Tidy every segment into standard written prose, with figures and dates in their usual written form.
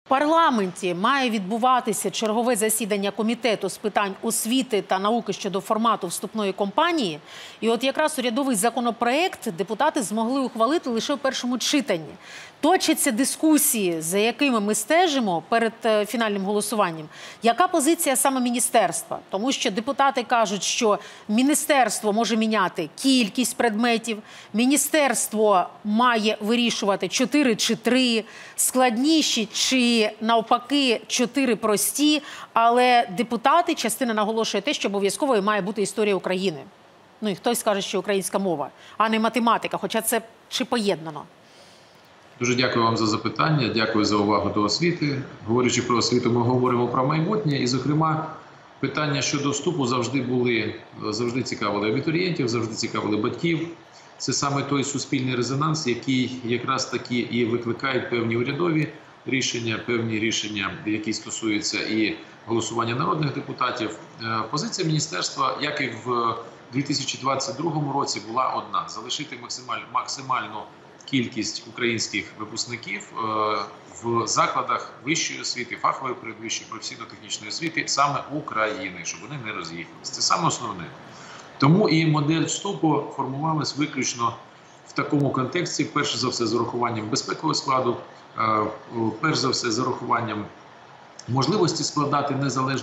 парламенті має відбуватися чергове засідання Комітету з питань освіти та науки щодо формату вступної кампанії. І от якраз урядовий законопроект депутати змогли ухвалити лише в першому читанні. Точаться дискусії, за якими ми стежимо перед фінальним голосуванням. Яка позиція саме міністерства? Тому що депутати кажуть, що міністерство може міняти кількість предметів, міністерство має вирішувати 4 чи 3, складніші чи навпаки 4 прості, але депутати, частина наголошує те, що обов'язково має бути історія України. Ну і хтось каже, що українська мова, а не математика, хоча це чи поєднано? Дуже дякую вам за запитання, дякую за увагу до освіти. Говорячи про освіту, ми говоримо про майбутнє і, зокрема, питання щодо вступу завжди цікавили абітурієнтів, завжди цікавили батьків. Це саме той суспільний резонанс, який якраз таки і викликають певні урядові рішення, певні рішення, які стосуються і голосування народних депутатів. Позиція міністерства, як і в 2022 році, була одна – залишити максимальну кількість українських випускників в закладах вищої освіти, фахової передвищої, професійно-технічної освіти саме України, щоб вони не роз'їхалися. Це саме основне. Тому і модель вступу формувалась виключно в такому контексті, перш за все з урахуванням безпекового складу, перш за все з урахуванням можливості складати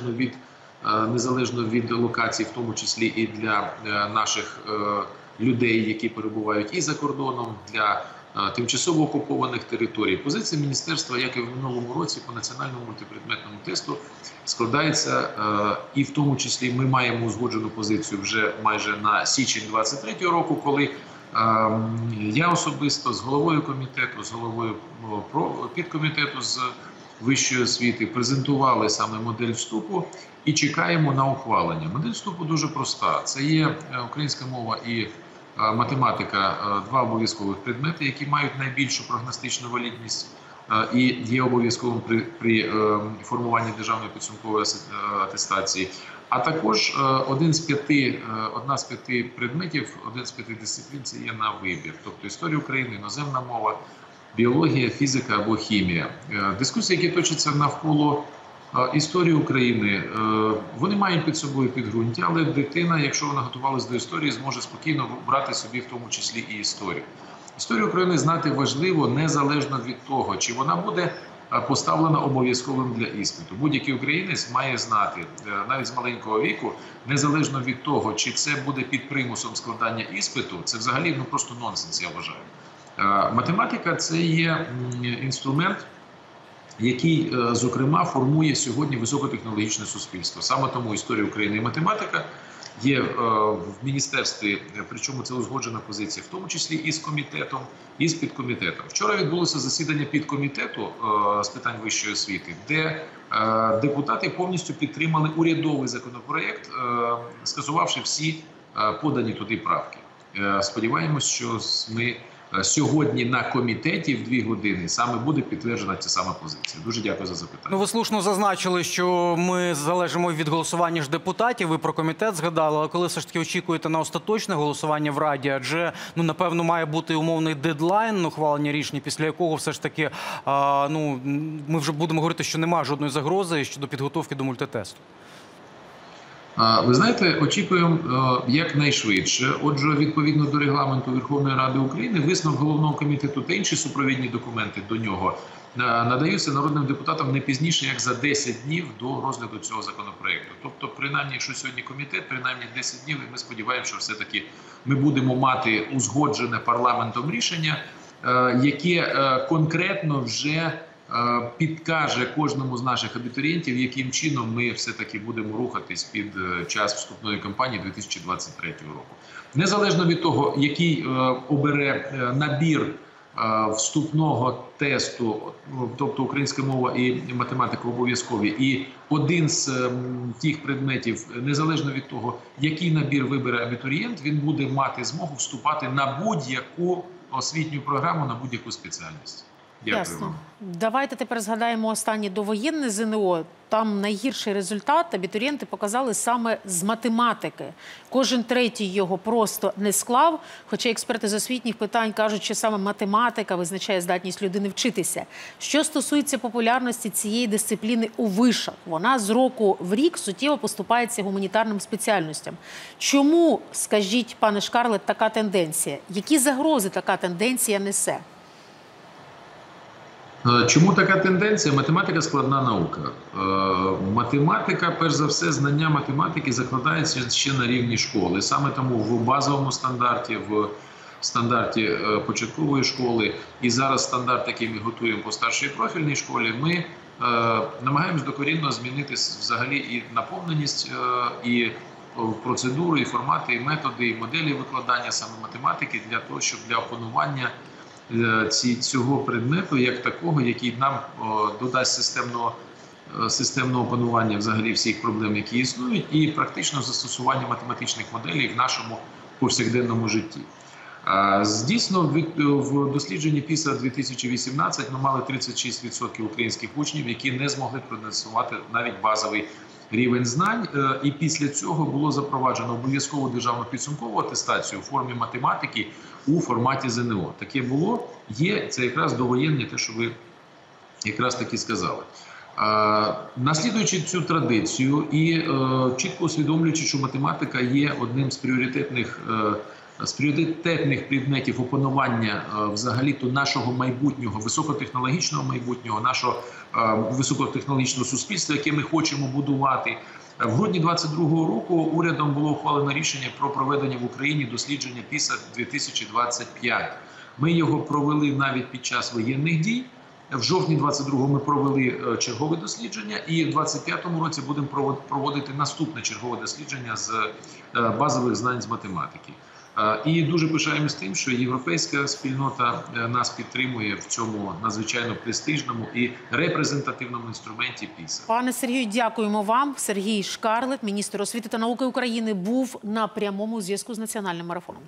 незалежно від локацій, в тому числі і для наших людей, які перебувають і за кордоном, для тимчасово окупованих територій. Позиція міністерства, як і в минулому році, по національному мультипредметному тесту складається, і в тому числі ми маємо узгоджену позицію вже майже на січень 2023 року, коли я особисто з головою комітету, з головою підкомітету з вищої освіти презентували саме модель вступу і чекаємо на ухвалення. Модель вступу дуже проста. Це є українська мова і математика, 2 обов'язкових предмети, які мають найбільшу прогностичну валідність і є обов'язковим при формуванні державної підсумкової атестації. А також одна з 5 предметів, один з 5 дисциплін – це є на вибір. Тобто історія України, іноземна мова, біологія, фізика або хімія. Дискусії, які точаться навколо історії України, вони мають під собою підґрунтя, але дитина, якщо вона готувалась до історії, зможе спокійно брати собі в тому числі і історію. Історію України знати важливо незалежно від того, чи вона буде поставлена обов'язковим для іспиту. Будь-який українець має знати, навіть з маленького віку, незалежно від того, чи це буде під примусом складання іспиту, це взагалі просто нонсенс, я вважаю. Математика – це є інструмент, який, зокрема, формує сьогодні високотехнологічне суспільство. Саме тому історія України і математика є в міністерстві, причому це узгоджена позиція, в тому числі і з комітетом, і з підкомітетом. Вчора відбулося засідання підкомітету з питань вищої освіти, де депутати повністю підтримали урядовий законопроєкт, скасувавши всі подані туди правки. Сподіваємось, що ми сьогодні на комітеті в 2 години саме буде підтверджена ця сама позиція. Дуже дякую за запитання. Ну, ви слушно зазначили, що ми залежимо від голосування ж депутатів, ви про комітет згадали, але коли все ж таки очікуєте на остаточне голосування в Раді, адже, напевно, має бути умовний дедлайн ухвалення рішення, після якого все ж таки, ми вже будемо говорити, що немає жодної загрози щодо підготовки до мультитесту. Ви знаєте, очікуємо якнайшвидше. Отже, відповідно до регламенту Верховної Ради України, висновок Головного комітету та інші супровідні документи до нього надаються народним депутатам не пізніше, як за 10 днів до розгляду цього законопроекту. Тобто, принаймні, якщо сьогодні комітет, принаймні 10 днів, і ми сподіваємося, що все-таки ми будемо мати узгоджене парламентом рішення, яке конкретно вже підкаже кожному з наших абітурієнтів, яким чином ми все-таки будемо рухатись під час вступної кампанії 2023 року. Незалежно від того, який обере набір вступного тесту, тобто українська мова і математика обов'язкові, і один з тих предметів, незалежно від того, який набір вибере абітурієнт, він буде мати змогу вступати на будь-яку освітню програму, на будь-яку спеціальність. Дякую Ясно. вам. Давайте тепер згадаємо останнє довоєнне ЗНО. Там найгірший результат абітурієнти показали саме з математики. Кожен третій його просто не склав, хоча експерти з освітніх питань кажуть, що саме математика визначає здатність людини вчитися. Що стосується популярності цієї дисципліни у вишах, вона з року в рік суттєво поступається гуманітарним спеціальностям. Чому, скажіть, пане Шкарлет, така тенденція? Які загрози така тенденція несе? Чому така тенденція? Математика – складна наука. Математика, перш за все, знання математики закладається ще на рівні школи. Саме тому в базовому стандарті, в стандарті початкової школи і зараз стандарт, який ми готуємо по старшій профільній школі, ми намагаємось докорінно змінити взагалі і наповненість, і процедури, і формати, і методи, і моделі викладання саме математики для того, щоб для опанування цього предмету як такого, який нам додасть системного опанування взагалі всіх проблем, які існують, і практичного застосування математичних моделей в нашому повсякденному житті. Дійсно, в дослідженні PISA 2018 ми мали 36% українських учнів, які не змогли продемонструвати навіть базовий рівень знань. І після цього було запроваджено обов'язкову державну підсумкову атестацію у формі математики у форматі ЗНО. Таке було, є, це якраз довоєнне, те, що ви якраз таки сказали. Наслідуючи цю традицію і чітко усвідомлюючи, що математика є одним з пріоритетних предметів опанування взагалі-то нашого майбутнього, високотехнологічного майбутнього, нашого високотехнологічного суспільства, яке ми хочемо будувати. В грудні 2022 року урядом було ухвалено рішення про проведення в Україні дослідження PISA 2025. Ми його провели навіть під час воєнних дій. В жовтні 22-го ми провели чергове дослідження, і в 25-му році будемо проводити наступне чергове дослідження з базових знань з математики. І дуже пишаємось тим, що європейська спільнота нас підтримує в цьому надзвичайно престижному і репрезентативному інструменті PISA. Пане Сергію, дякуємо вам. Сергій Шкарлет, міністр освіти та науки України, був на прямому зв'язку з національним марафоном.